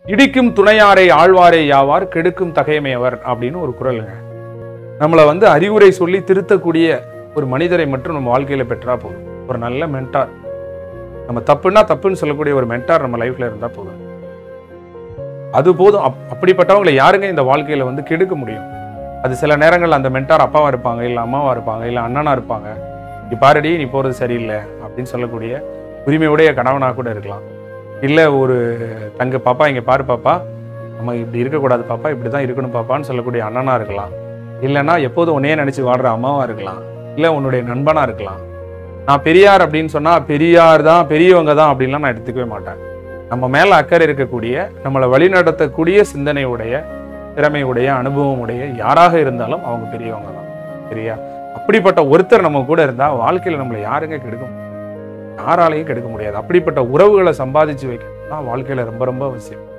இடிக்கும் துணையாரை ஆழ்வாரை யாவார் கெடுக்கும் தகைமையவர் அப்படின்னு ஒரு குறளுங்க. நம்மளை வந்து அறிவுரை சொல்லி திருத்தக்கூடிய ஒரு மனிதரை மட்டும் நம்ம வாழ்க்கையில பெற்றா போதும். ஒரு நல்ல மென்டார், நம்ம தப்புன்னா தப்புன்னு சொல்லக்கூடிய ஒரு மென்டார் நம்ம லைஃப்ல இருந்தா போதும். அது போதும். அப்படிப்பட்டவங்களை யாருங்க இந்த வாழ்க்கையில வந்து கெடுக்க முடியும்? அது சில நேரங்கள் அந்த மென்டார் அப்பாவா இருப்பாங்க, இல்லை அம்மாவா இருப்பாங்க, இல்லை அண்ணனா இருப்பாங்க. நீ பாரடி, நீ போறது சரியில்லை அப்படின்னு சொல்லக்கூடிய உரிமையுடைய கணவனா கூட இருக்கலாம். இல்லை ஒரு தங்க பாப்பா இங்கே பாரு பாப்பா, நம்ம இப்படி இருக்கக்கூடாது பாப்பா, இப்படி தான் இருக்கணும் பாப்பான்னு சொல்லக்கூடிய அண்ணனா இருக்கலாம். இல்லைன்னா எப்போதும் உன்னையே நினைச்சு வாடுற அம்மாவா இருக்கலாம். இல்லை உன்னுடைய நண்பனா இருக்கலாம். நான் பெரியார் அப்படின்னு சொன்னா பெரியார் தான், பெரியவங்க தான் அப்படின்லாம் நான் எடுத்துக்கவே மாட்டேன். நம்ம மேல அக்கறை இருக்கக்கூடிய, நம்மளை வழிநடத்தக்கூடிய சிந்தனையுடைய, திறமையுடைய, அனுபவமுடைய யாராக இருந்தாலும் அவங்க பெரியவங்க தான். சரியா? அப்படிப்பட்ட ஒருத்தர் நம்ம கூட இருந்தா வாழ்க்கையில நம்மளை யாருங்க கெடுக்க முடியும்? யாராலையும் கெடுக்க முடியாது. அப்படிப்பட்ட உறவுகளை சம்பாதிச்சு வைக்கிறது தான் வாழ்க்கையில ரொம்ப ரொம்ப அவசியம்.